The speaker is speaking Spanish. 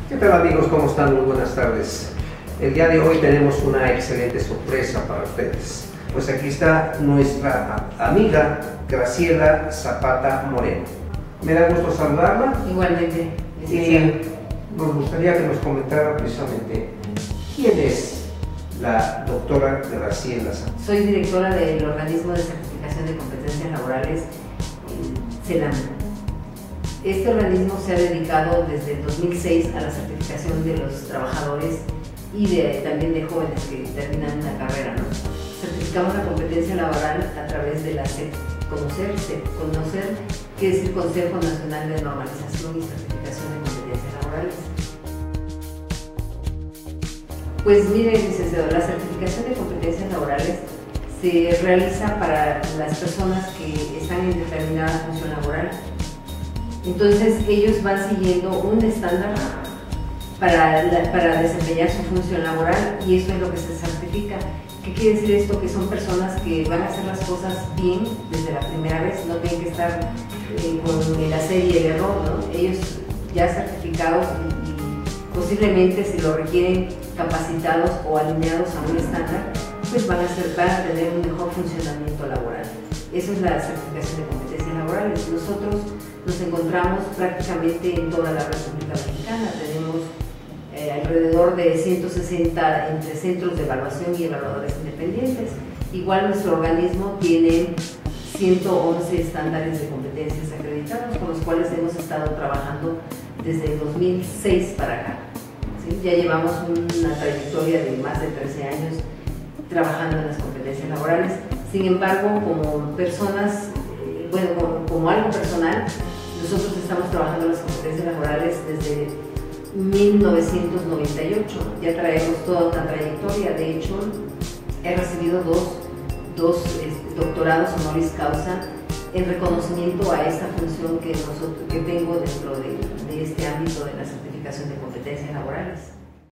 ¿Qué tal amigos? ¿Cómo están? Muy buenas tardes. El día de hoy tenemos una excelente sorpresa para ustedes. Pues aquí está nuestra amiga Graciela Zapata Moreno. Me da gusto saludarla. Igualmente. Y nos gustaría que nos comentara precisamente quién es la doctora Graciela Zapata. Soy directora del Organismo de Certificación de Competencias Laborales, CELAM. Este organismo se ha dedicado desde el 2006 a la certificación de los trabajadores y también de jóvenes que terminan una carrera, ¿no? Certificamos la competencia laboral a través de la conocer, quiere decir Consejo Nacional de Normalización y Certificación de Competencias Laborales. Pues mire, licenciado, la certificación de competencias laborales se realiza para las personas que están en determinada función laboral. Entonces ellos van siguiendo un estándar para desempeñar su función laboral y eso es lo que se certifica. ¿Qué quiere decir esto? Que son personas que van a hacer las cosas bien desde la primera vez, no tienen que estar con el hacer y el error, ¿no? Ellos ya certificados y posiblemente si lo requieren capacitados o alineados a un estándar, pues van a tener un mejor funcionamiento laboral. Eso es la certificación de competencias laborales. Nosotros nos encontramos prácticamente en toda la República Mexicana. Tenemos alrededor de 160 entre centros de evaluación y evaluadores independientes. Igual nuestro organismo tiene 111 estándares de competencias acreditados con los cuales hemos estado trabajando desde el 2006 para acá. ¿Sí? Ya llevamos una trayectoria de más de 13 años trabajando en las competencias laborales. Sin embargo, como personas, como algo personal, nosotros estamos trabajando en las competencias laborales desde 1998. Ya traemos toda una trayectoria. De hecho, he recibido dos doctorados honoris causa en reconocimiento a esta función que tengo dentro de este ámbito de la certificación de competencias laborales.